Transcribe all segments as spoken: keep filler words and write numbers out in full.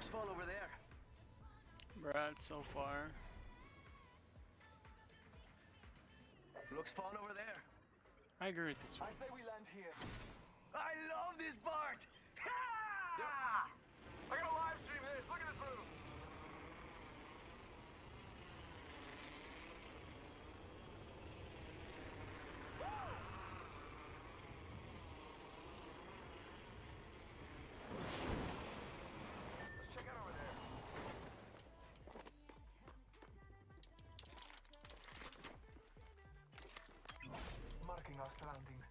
fun over there. Brad, so far. Looks fun over there. I agree with this one. I say we land here. I love this part! Yep. I gotta live stream this. Look at this move. Let's check out over there. Marking our surroundings.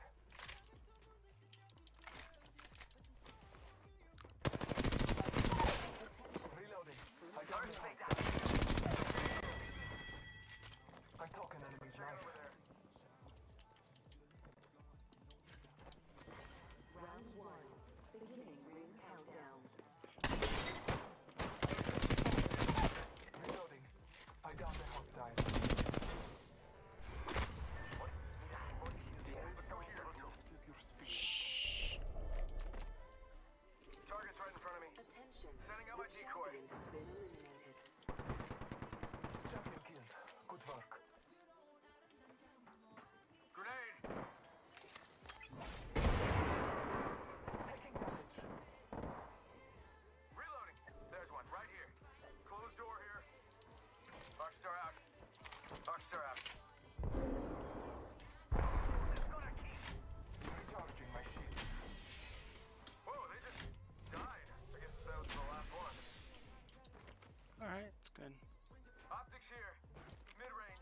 Reloading. I got it. I talk an enemy's life. Round one. Beginning ring countdown. Reloading. I downed the hostile. Shh. Target's right in front of me. Attention. Setting up my decoy. Champion has been eliminated. Champion killed. Good work. Grenade. Taking damage. Reloading. There's one right here. Closed door here. Arcstar out. Arcstar out. Recharging my shield. Whoa, they just died. I guess that was the last one. Alright, it's good. Optics here. Mid-range.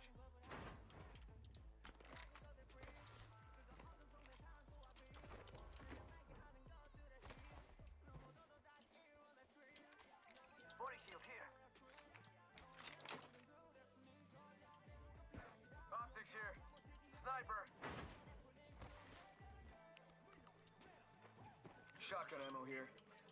Body shield here. Optics here. Sniper. Shotgun ammo here.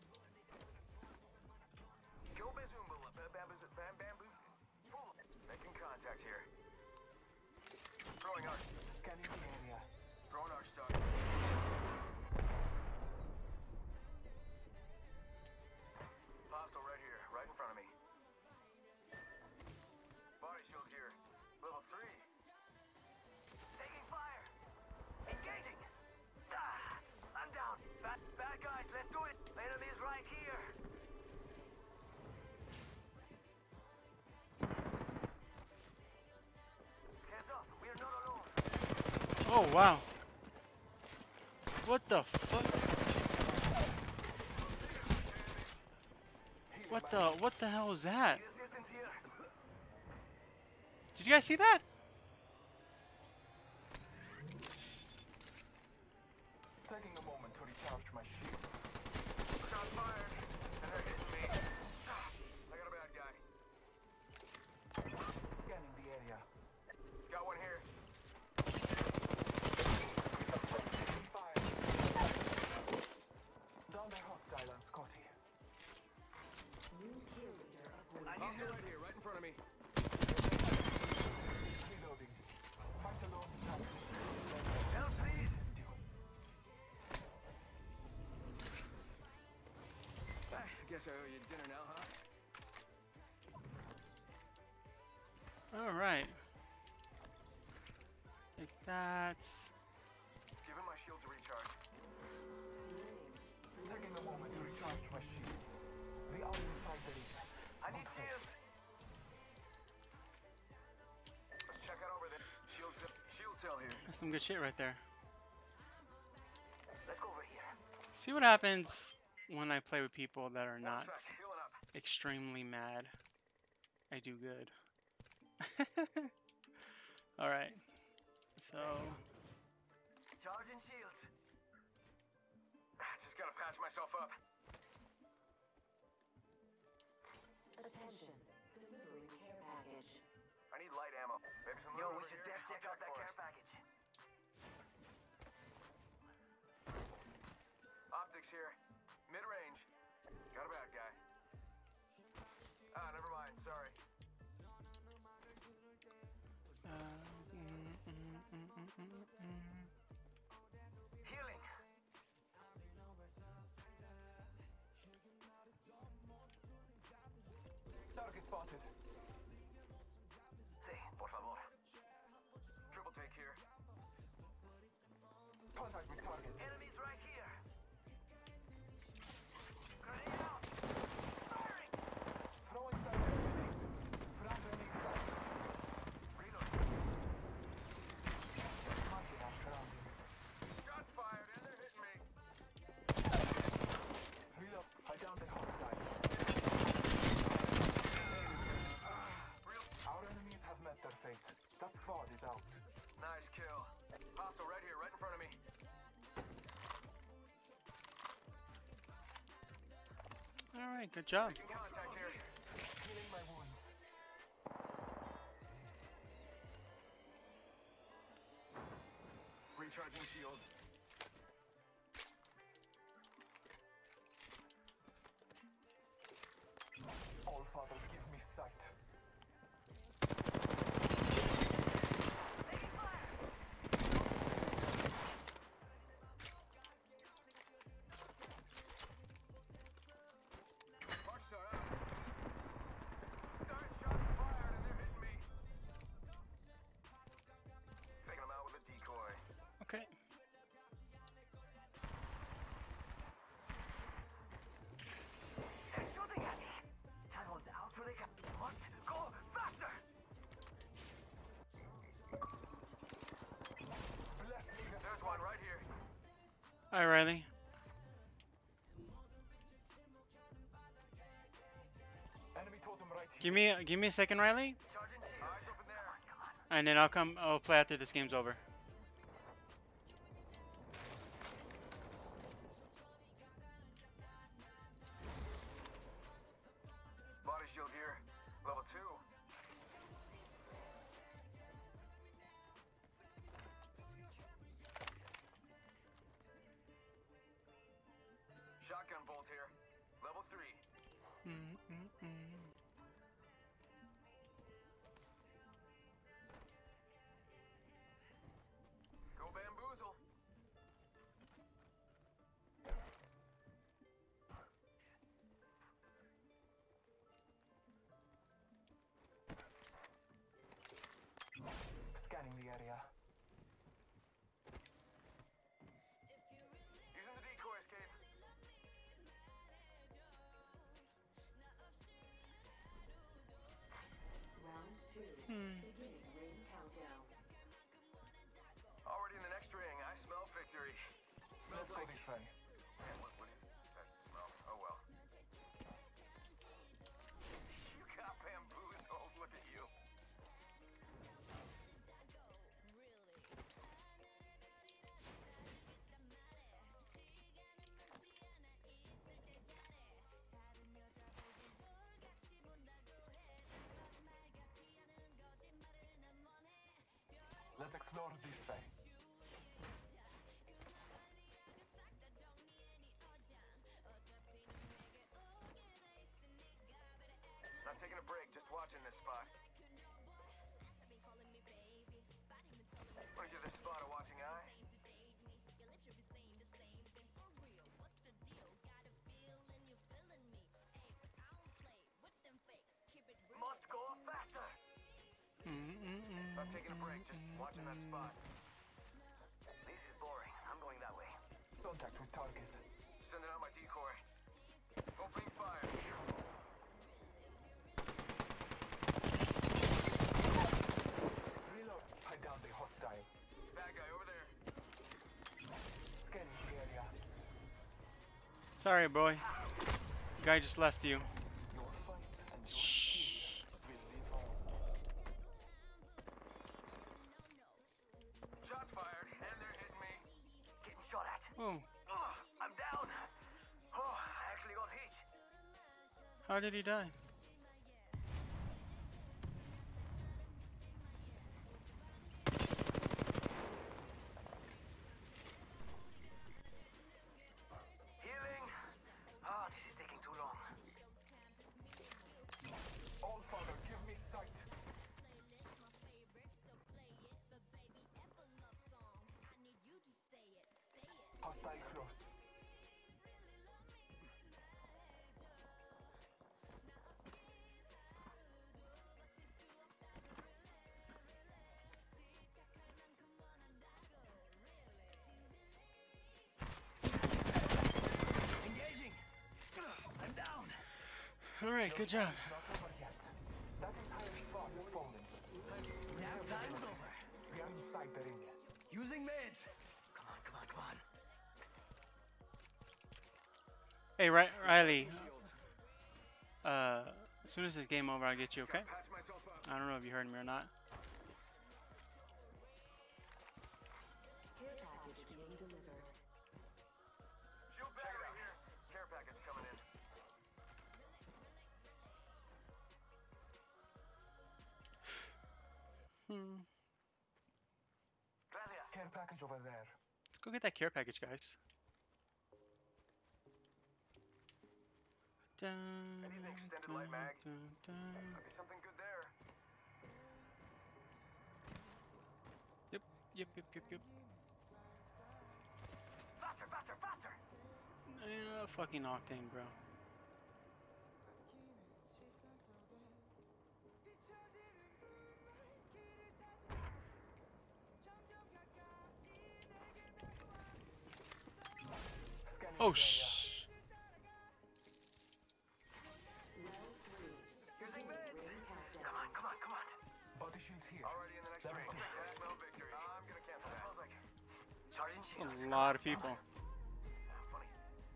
Go bazoomba, bamboo, bam, bamboo. Fool. Making contact here. Throwing arc. Scanning the area. Throwing arc stock. Hostile right here, right in front of me. Body shield here. Level three. Taking fire. Engaging. Ah, I'm down. Bad, bad guys, let's do it. Enemy is right here. Hands up. We are not alone. Oh, wow. What the fuck? What the, what the hell was that? Distance here. Did you guys see that? Taking a moment to recharge my shields. Shot fired, and they're hitting me. Ah, I got a bad guy. Scanning the area. Got one here. Taking fire. Down the hostile on Scotty. New kill leader upgrade. I need right here, right in front of me. Reloading. Fight alone. Help, please. I guess I owe you dinner now, huh? Alright. Take that. Give him my shield to recharge. Taking a moment to recharge my shields. We are inside the ring. I need shields. Let's check out over there. Shield cell, shield cell here. That's some good shit right there. Let's go over here. See what happens when I play with people that are One not sec, healing up. extremely mad. I do good. Alright. So, Charging shields. Just gotta patch myself up. Attention. Delivering care package. I need light ammo. Maybe some Yo, loot we over should here. def check I'll out that for care us. package. Optics here. Mid-range. Got a bad guy. Ah, never mind. Sorry. uh, mm, mm, mm, mm, mm, mm. Healing. spotted. Sí, por favor. Triple take here. Contact with target. Enemies right here. Grenade out. Firing. Throwing fire grenade. Frag grenade side. Reload. Marking our surroundings. Shots fired and they're hitting me. Reload. I downed a hostile. Our enemies have met their fate. That squad is out. Nice kill. Hostile right here, right in front of me. All right, good job. Making contact here. Healing my wounds. Recharging shield. All Father, give me sight. Taking fire. March star out. Start shots fired and they're hitting me. Taking them out with a decoy. Okay. They're shooting at me. Tunnels out where they can. Must go faster. Bless me. There's one right here. Hi, Riley. Enemy totem right here. Give me, give me a second, Riley, Charging shield. Eyes open there. Come on. and then I'll come. I'll play after this game's over. Body shield here. Level two. Shotgun bolt here. Level three. Mm, mm, mm. Go bamboozle. Scanning the area. Using the decoy escape. Round two. Hmm. Beginning ring countdown. Already in the next ring. I smell victory. Smells like this way. Yeah, what, what is that smell? Oh well. You got bamboozled. Look at you. Let's explore this way. Not taking a break, just watching this spot. Wanna give this spot a watching eye? Must go faster. Mm, mm, mm, Not taking a break, just mm, watching that mm. spot. This is boring. I'm going that way. Contact with target. Sending out my decoy. Opening fire. Reload. I downed the hostile. Bad guy over there. Scanning the area. Sorry, boy. Guy just left you. Your fight and your Shh. will live on. Shots fired, and they're hitting me. Getting shot at. Oh, Ugh, I'm down. Oh, I actually got hit. how did he die? Healing. Ah, this is taking too long. All Father, give me sight. Hostile close. All right, good job. Not over yet. That entire spot is fallen. Damn time's over. We are inside the ring. Using meds. Come on, come on, come on. Hey, Ri- Riley. Uh, as soon as this game over, I'll get you. Okay? Patch myself up. I don't know if you heard me or not. Care package being delivered. Shield battery here. Care package coming in. Hmm. Gracias. Care package over there. Let's go get that care package, guys. Dun, Anything extended dun, light mag? dun, dun. Might be something good there. Yep, yep, yep, yep, yep. Faster, faster, faster! Yeah, fucking octane, bro. Scanning Oh, the shh. Round three. Using meds. Ring countdown. Come on, come on, come on. area. Body shields here. Already in the next Level ring. two. That's no victory. I'm gonna cancel that. Smells like Sergeant That's Shields. a lot of people. Funny.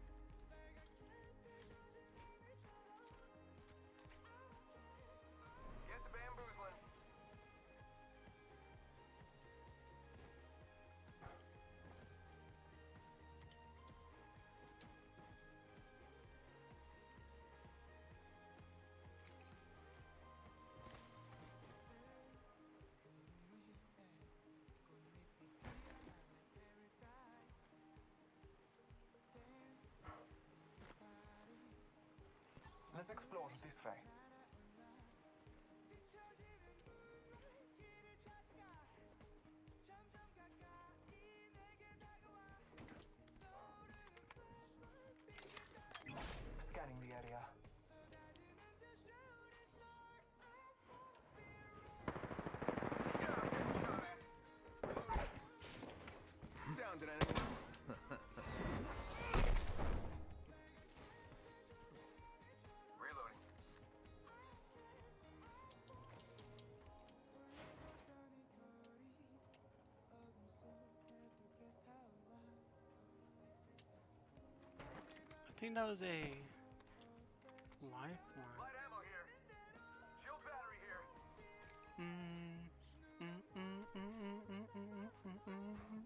Get to bamboozling. Let's explore this way. Scanning the area. Down, did anyone? Reloading. I think that was a lifeline. Light ammo here. Shield battery here. Mm, mm, mm, mm, mm, mm, mm, mm, mm.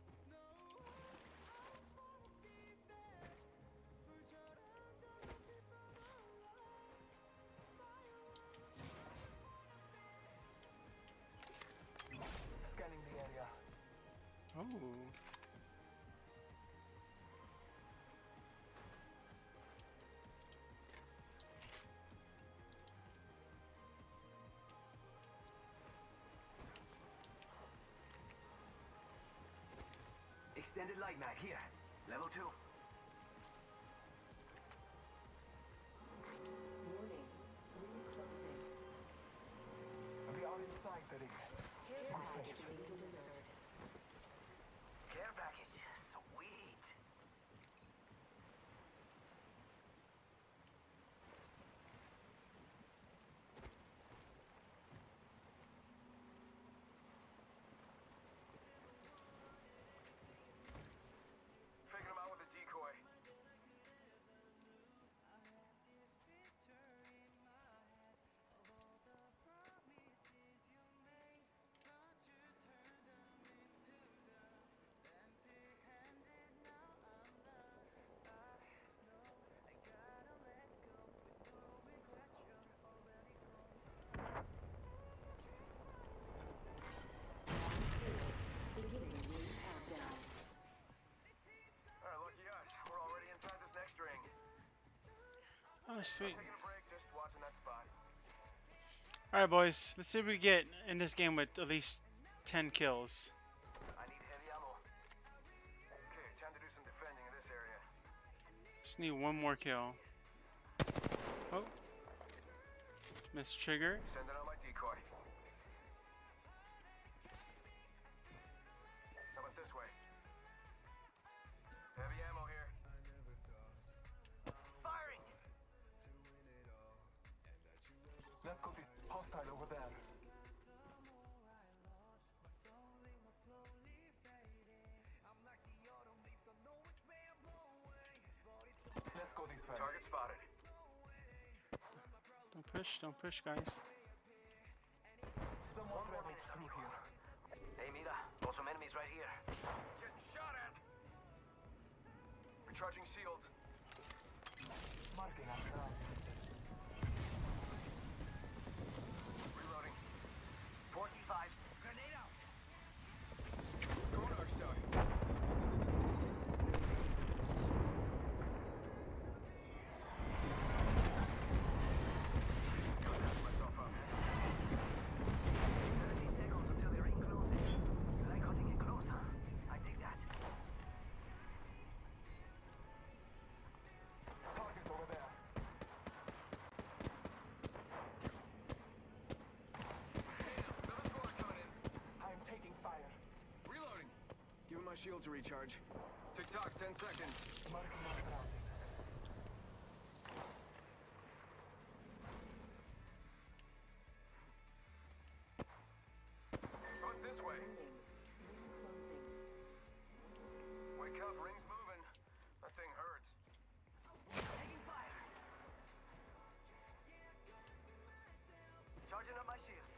Scanning the area. Oh. Extended light mag here. Level two. Warning. Ring closing. We are inside the ring. Care package being delivered. Care package. Sweet. Faking him out with a decoy. Beginning ring countdown. Alright, lucky us. We're already inside this next ring. Oh, sweet. Taking a break, just watching that spot. Alright, boys. Let's see if we get in this game with at least ten kills. I need heavy ammo. Okay, time to do some defending in this area. Just need one more kill. Oh. Miss trigger. Sending out my decoy. How about this way? Heavy ammo here. Firing! push, don't push, guys. Someone traveled through here. Hey, mira, got some enemies right here. Getting shot at. Recharging shields. Marking our surroundings. Reloading. forty-five. Grenade out. Sonar starting. Myself up. thirty seconds until the ring closes. You like cutting it close, huh? I dig that. Target over there. Damn, another squad coming in. I'm taking fire. Reloading. Giving my shields a recharge. Tick tock, ten seconds. Marking our surroundings. Foot this way. Warning. Ring closing. Wake up, ring's moving. That thing hurts. Taking fire. Charging up my shields.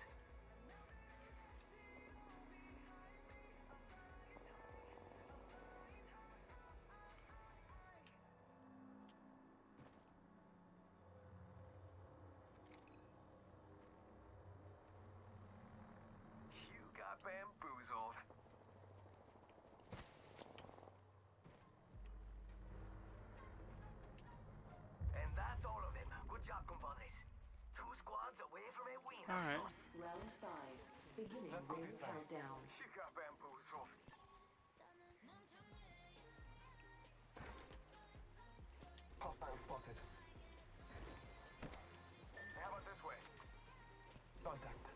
You got bamboozled. And that's all of them. Good job, compadres. Two squads away from a win. All right. Round five. Beginning Let's go ring this way. countdown. You got bamboozled. Hostile spotted. How about this way? Contact.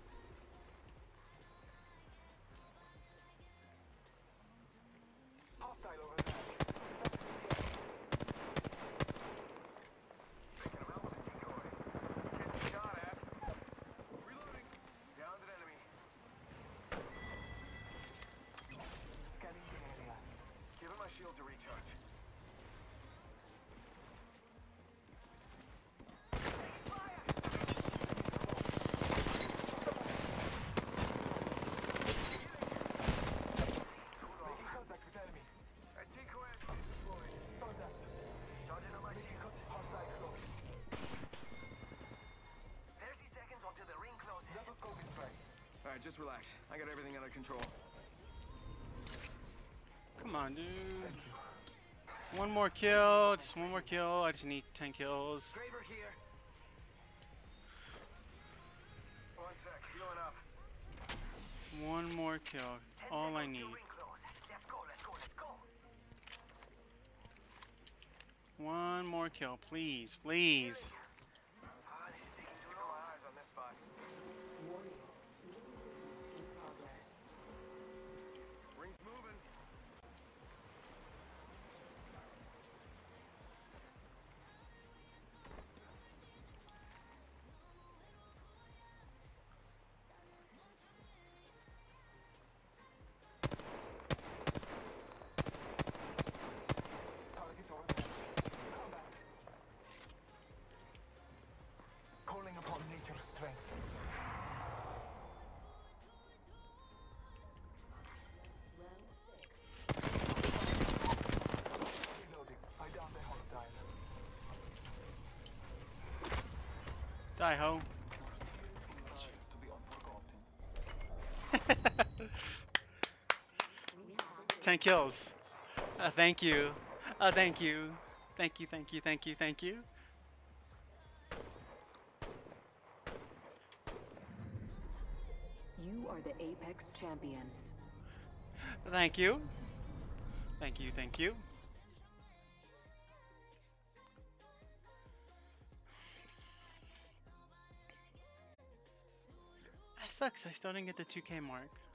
Hostile over there. Taking him out with a decoy. Getting shot at. Reloading. Downed an enemy. Scanning the area. Giving my shield to recharge. Making contact with enemy. A decoy has been deployed. Contact. Charging up my Making shields. contact. Hostile close. thirty seconds until the ring closes. Let us go this way. All right, just relax. I got everything under control. Come on, dude. One more kill. Just one more kill. I just need ten kills. Graver here. One sec, healing up. One more kill. That's Ten all I seconds need. till ring close. Let's go, let's go, let's go. One more kill, please, please. Ah, this is taking too Keeping long. my eyes on this spot. Warning. Movement in progress. Ring's moving. Target over there. Combat. Calling upon nature's strength. Round six. Reloading. I downed the hostile. Die ho. Rise to the unforgotten. We have Ten kills. Uh, thank you. Uh, thank you. Thank you, thank you, thank you, thank you. You are the Apex champions. Thank you. Thank you, thank you. That sucks. I still didn't get the two K mark.